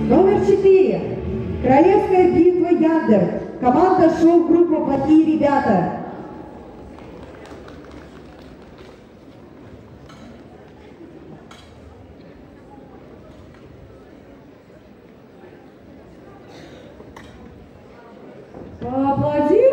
Номер 4. Королевская битва Яндер. Команда шоу-группа «Плохие ребята». Поаплодируем!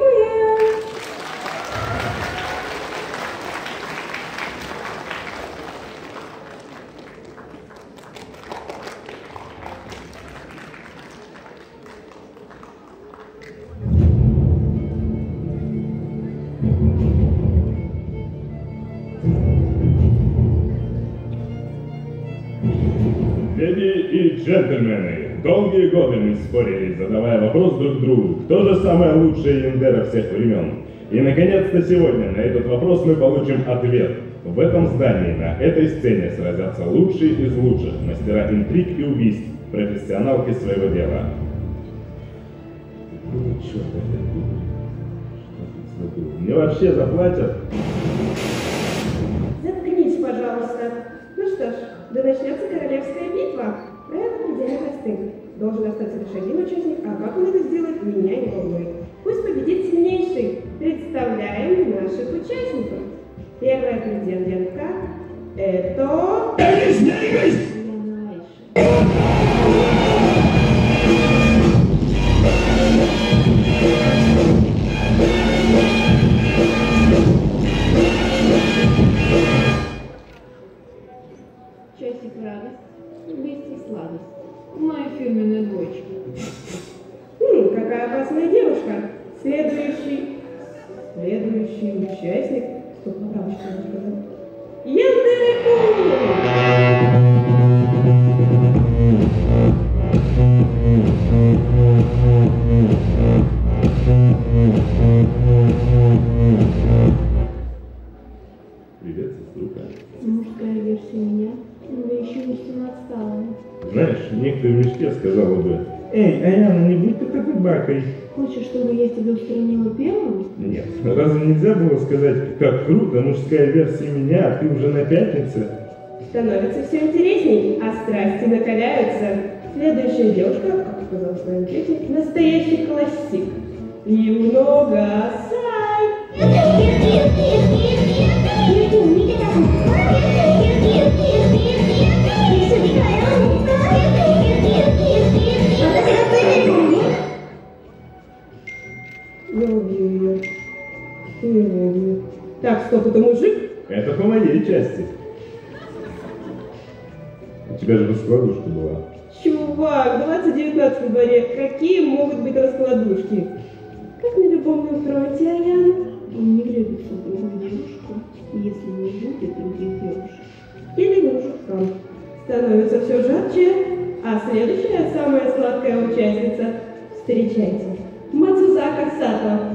Леди и джентльмены, долгие годы мы спорили, задавая вопрос друг другу, кто же самая лучшая яндера всех времен. И наконец-то сегодня на этот вопрос мы получим ответ. В этом здании, на этой сцене сразятся лучшие из лучших, мастера интриг и убийств, профессионалки своего дела. Ну, черт, что тут забыл? Мне вообще заплатят? Заткнись, пожалуйста. Ну что ж, да начнется королевская битва. Это предельно простым. Должен остаться лишь один участник, а как он это сделает, меня не волнует. Пусть победит сильнейший. Представляем наших участников. Первая претендентка – это... Часик радость, вместе сладость. Моя фирменная дочка. Какая опасная девушка. Следующий участник. Стоп, направо, что я сказал? Яндереку! Привет, сеструха. Мужская версия меня, но еще не отстала. Знаешь, некто в мечте сказала бы: «Эй, Аяна, не будь ты такой бакой». Хочешь, чтобы я тебя устранила первым? Нет, разве нельзя было сказать, как круто, мужская версия меня, а ты уже на пятнице? Становится все интересней, а страсти накаляются. Следующая девушка, как сказал в своем песне, настоящий классик. Немного сай. Я убью ее. Я его убью. Так, стоп, это мужик? Это по моей части. У тебя же раскладушка была. Чувак, 2019 в дворе. Какие могут быть раскладушки? Как на любовном фронте, Аяна. Он не влюбится в другую девушку, если не будет других девушек. Или мужикам. Становится все жарче, а следующая, самая сладкая участница. Встречайте. Мацузака Сато.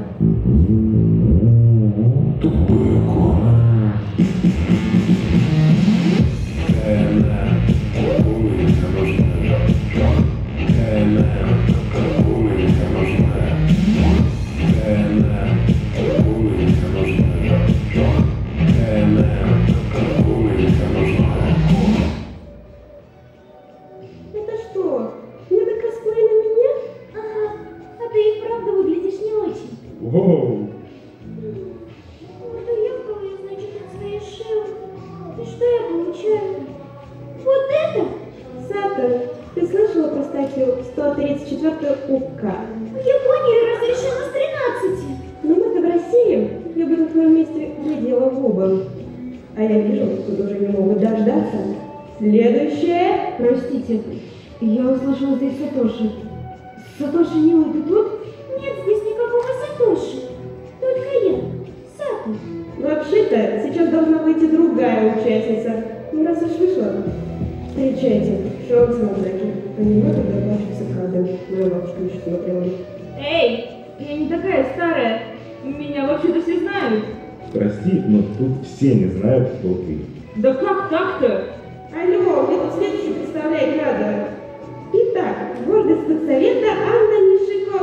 Это что? Не до косплей на меня? Ага. А ты и правда выглядишь не очень. Воу! Вот уехала я, значит, от своей шеи. И что я получаю? Вот это? Сато, ты слышала про статью 134 УК? В Японии разрешено с 13. Но мы-то в России. Я бы на твоем месте глядела в оба. А я вижу, тут уже не могут дождаться. Следующее. Простите, я услышала здесь Сатоши. Сатоши, милый, ты тут? Нет здесь никакого Сатоши. Только я. Сато. Вообще-то, сейчас должна выйти другая участница. Ну, раз уж вышла. Встречайте, Шоу Самозаки. Аниме, когда плачется кадром. Моя бабушка еще смотрела. Эй, я не такая старая. Меня вообще-то все знают. Прости, но тут все не знают, кто ты. Да как так-то? Алло, мне тут следующий представлять надо. Итак, гордость студсовета Анна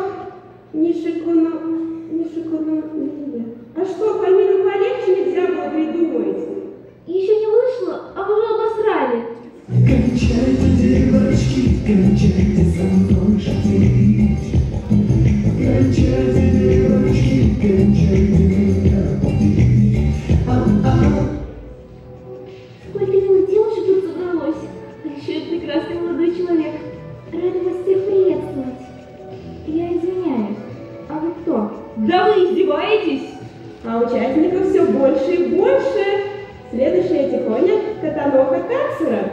Нишикуно. А что, фамилию полегче нельзя было придумать? Еще не вышло, а вы уже обосрали. Кончайте, девочки, кончайте. а участников все больше и больше. Следующая тихоня – Катаноха Кацура.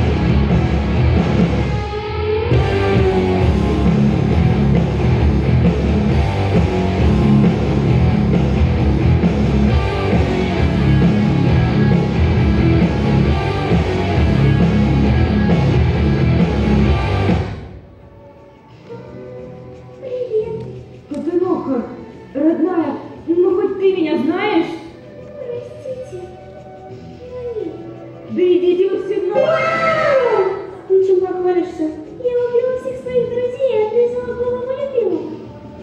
Катаноха, родная, ну хоть ты меня знаешь? Простите, но нет. Да идите вы все равно. Ты чем похвалишься? Я убила всех своих друзей и отрезала голову любимого.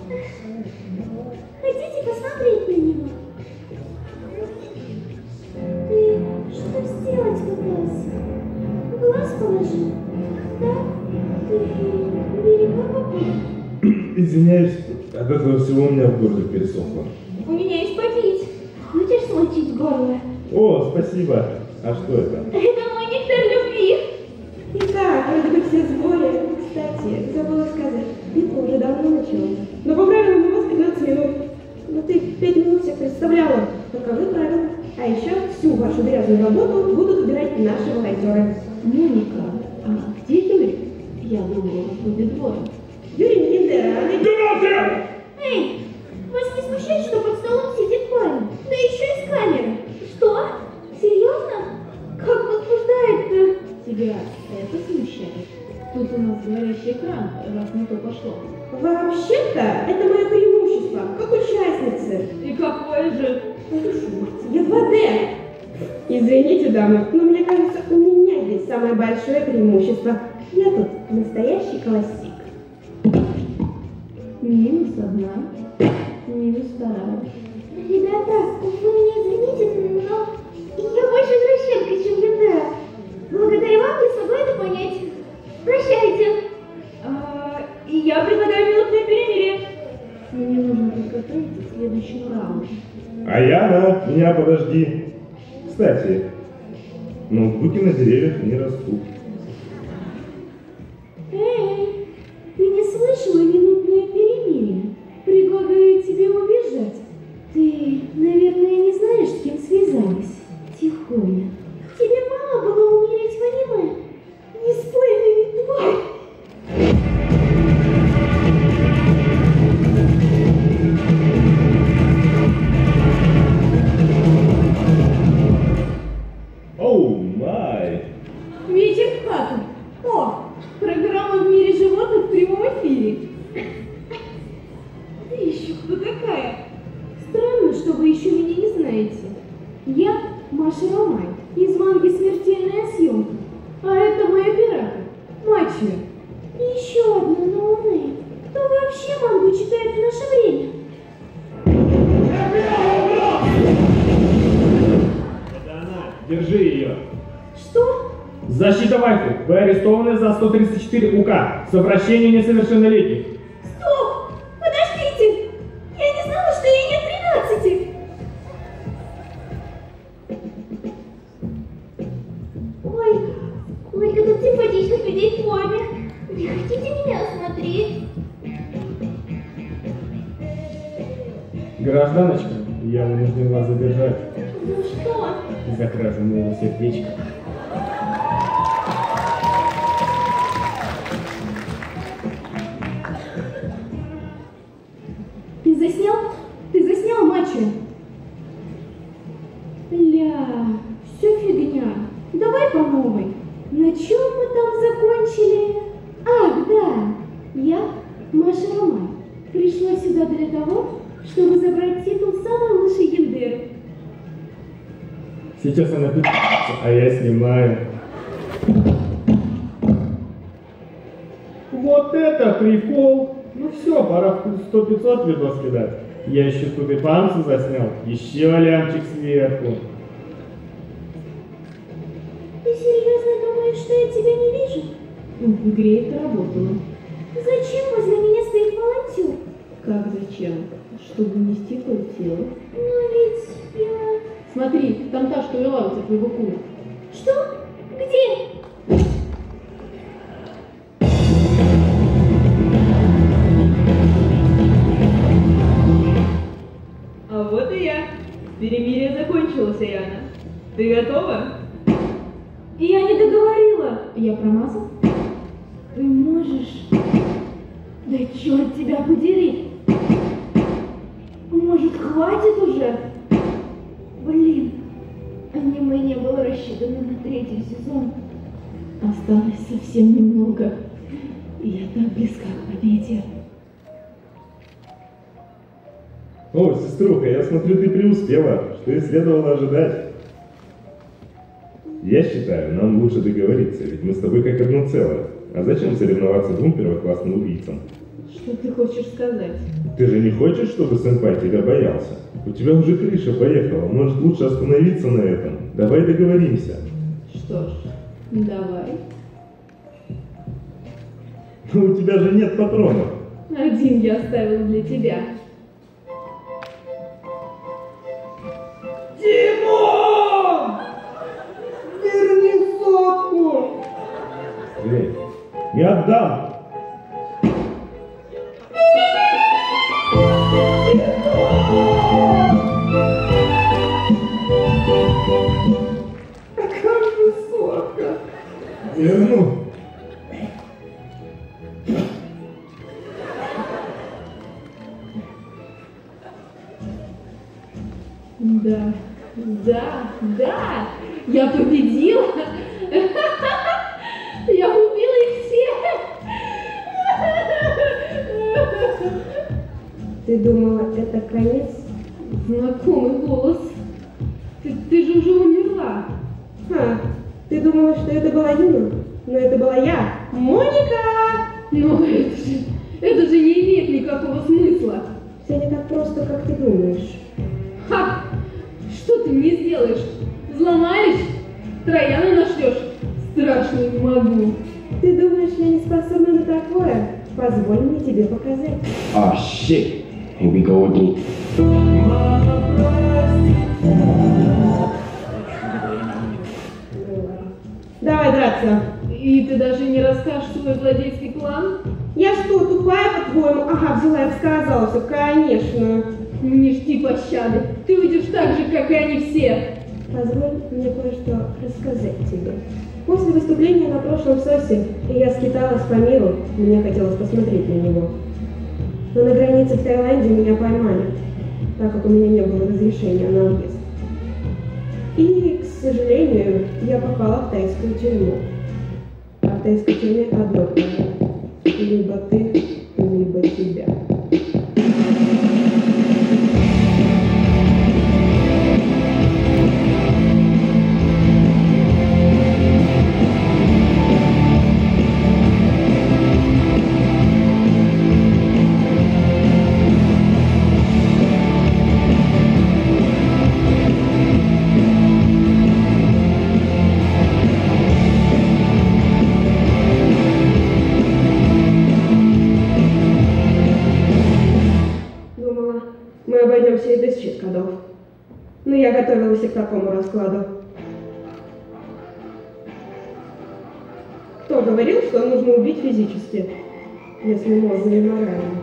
Хотите посмотреть на него? Ты что сделать пытался? Глаз положил? Да? Ты берега попал? Извиняюсь, от этого всего у меня в горле пересохло. У меня есть попить. Хочешь смочить горло? О, спасибо. А что это? Это мой нектар любви. Итак, вроде бы все в сборе. Кстати, забыла сказать, битва уже давно началась. Но по правилам у вас 15 минут. Но ты 5 минут всех представляла. Таковы правила. А еще всю вашу грязную работу будут убирать наши волонтеры. Моника, а где Юрий? Я думала, будет двое. Юрий Ниндера, Думайте! Эй, вас не смущает, что под столом сидит парень? Да еще и с камерой. Что? Серьезно? Как возбуждает-то? Тебя это смущает? Тут у нас горящий экран, раз на то пошло. Вообще-то, это мое преимущество, как участницы. И какое же? Я 2D. Извините, дамы, но мне кажется, у меня здесь самое большое преимущество. Я тут настоящий классик. Минус одна, минус вторая. Ребята, вы меня извините, но я больше извращенка, чем ГДА. Благодаря вам я смогла это понять. Прощайте. И я предлагаю минутное перемирие. Мне нужно подготовиться к следующему раунду. А Яна, меня подожди. Кстати, ноутбуки на деревьях не растут. Эй, ты не слышала минутное перемирие? Предлагаю тебе убежать. Ты, наверное, не знаешь, с кем связались. Тихоня. Тебе мало было умереть в аниме? Не спойлери, тварь! Оу, май! Вечер в хату. О, программа «В мире животных» в прямом эфире. Ты еще кто такая? Странно, что вы еще меня не знаете. Я Маша Ромай из манги «Смертельная съемка». А это мой оператор, Мачо. И еще одна ноунейм. Кто вообще мангу читает в наше время? Это она. Держи ее. Что? Защита Вайфу. Вы арестованы за 134 УК. Совращение несовершеннолетних. Стоп! Подождите! Я не знала, что ей нет 13! Ой, сколько тут симпатичных людей в форме. Не хотите меня осмотреть? Гражданочка, я вынужден вас задержать Ну что? за кражу моего сердечка. Ты заснял? Ты заснял Мачо? Ля, все фигня. Давай по новой. На чем мы там закончили? Ах, да. Я, Маша Ромай, пришла сюда для того, чтобы забрать титул самой лучшей яндеры. Сейчас она пишет, а я снимаю. Вот это прикол! Ну все, пора в 100-500 видос кидать. Я еще тут и панцу заснял, еще лямчик сверху. Ты серьезно думаешь, что я тебя не вижу? В игре это работало. Зачем возле меня стоит волонтер? Как зачем? Чтобы нести твое тело. Ну ведь я... Смотри, там та, что вела у тебя твоего кума. Что? Где? А вот и я. Перемирие закончилось, Аяна. Ты готова? Я не договорила. Я промазал? Ты можешь... Да черт тебя подери! Может, хватит уже? Блин, аниме не было рассчитано на 3-й сезон. Осталось совсем немного, и я так близка к победе. О, сеструха, я смотрю, ты преуспела, что и следовало ожидать. Я считаю, нам лучше договориться, ведь мы с тобой как одно целое. А зачем соревноваться двум первоклассным убийцам? Что ты хочешь сказать? Ты же не хочешь, чтобы сэмпай тебя боялся? У тебя уже крыша поехала, может лучше остановиться на этом? Давай договоримся. Что ж, давай. Но у тебя же нет патронов. Один я оставил для тебя. Димон! Верни сотку! Эй, не отдам! Как же сотка! Верну. Да, да, да, я победила. Я убила их всех. Ты думала, это конец? Знакомый голос. Ты же уже умерла. Ты думала, что это была Юна? Но это была я, Моника! Но это же не имеет никакого смысла. Все не так просто, как ты думаешь. Ха! Что ты мне сделаешь? Взломаешь? Трояна нашлешь? Страшно не могу. Ты думаешь, я не способна на такое? Позволь мне тебе показать. Ah, shit. Here we go again. Давай драться. И ты даже не расскажешь свой злодейский план? Я что, тупая, по-твоему? Ага, взяла и сказала все, конечно. Не жди пощады. Ты уйдешь так же, как и они все. Позволь мне кое-что рассказать тебе. После выступления на прошлом СОСе я скиталась по миру, мне хотелось посмотреть на него. Но на границе в Таиланде меня поймали, так как у меня не было разрешения на въезд. И, к сожалению, я попала в тайскую тюрьму. А в тайской тюрьме одно правило. Либо ты, либо тебя. Мы обойдемся и без щиткодов. Но я готовилась и к такому раскладу. Кто говорил, что нужно убить физически, если можно и морально?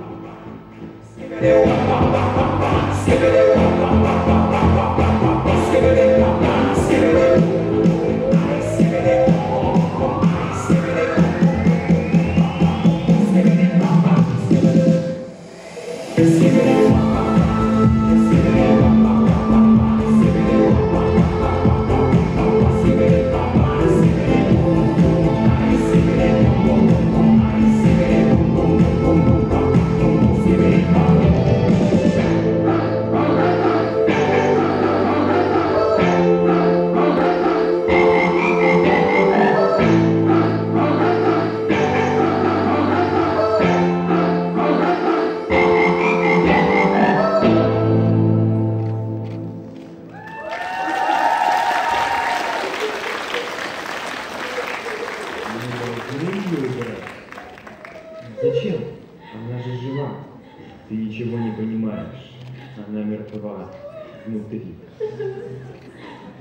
Зачем? Она же жива. Ты ничего не понимаешь. Она мертва внутри.